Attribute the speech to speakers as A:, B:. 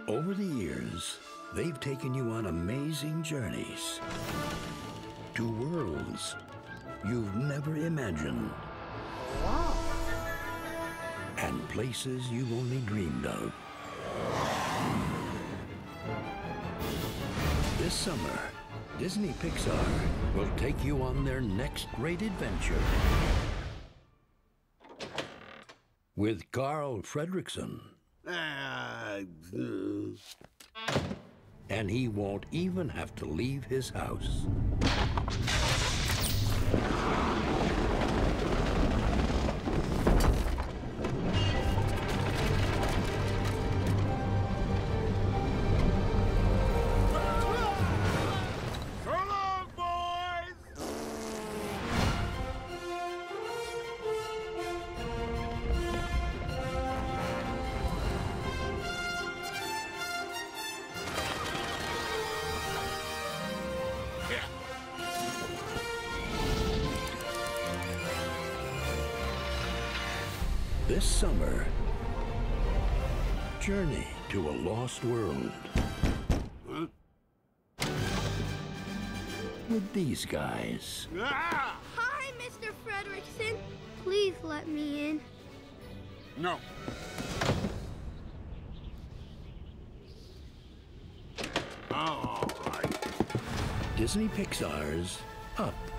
A: Over the years, they've taken you on amazing journeys to worlds you've never imagined.
B: Wow.
A: And places you've only dreamed of. This summer, Disney Pixar will take you on their next great adventure. With Carl Fredricksen. And he won't even have to leave his house. This summer, journey to a lost world. With these guys.
C: Hi, Mr. Fredricksen. Please let me in.
B: No.
A: Disney Pixar's Up.